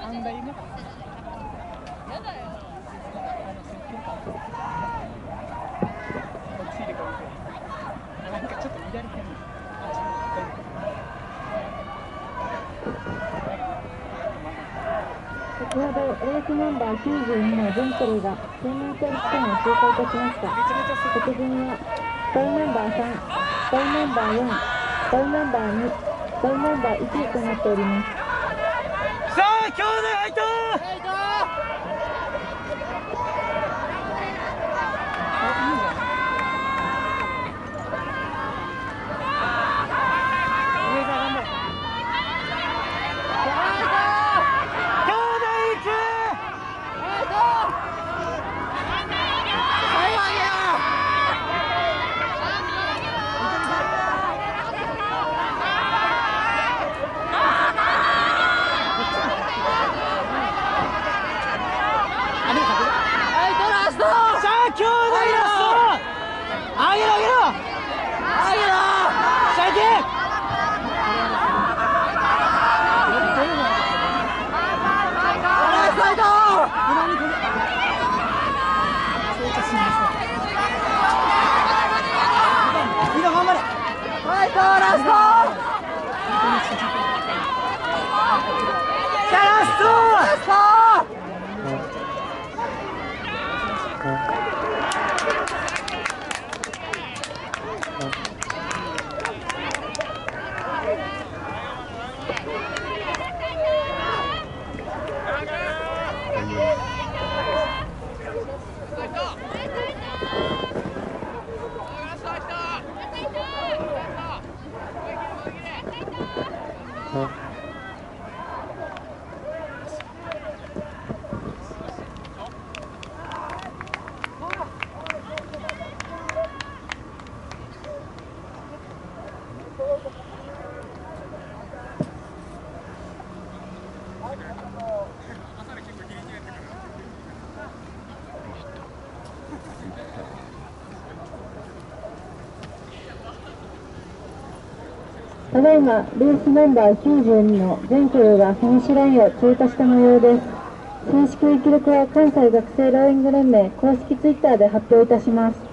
案外うまかった。やだよ。ついてこい。なんかちょっと乱れてる。 先ほどレースナンバー92の全距離が 1000m 地点を通過いたしました。着順はスタイナンバー3、スタイナンバー4、スタイナンバー2、スタイナンバー1となっております。 さあ、兄弟入った。 ただいまレースナンバー92の全クルーがフィニッシュラインを通過した模様です。正式記録は関西学生ローイング連盟公式ツイッターで発表いたします。